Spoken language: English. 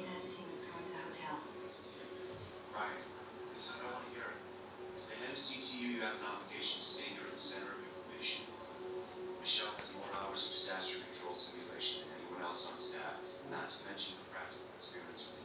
It's everything that's going to the hotel. Ryan, this is what I want to hear. As the head of CTU, you have an obligation to stay here at the center of information. Michelle has more hours of disaster control simulation than anyone else on staff, not to mention the practical experience with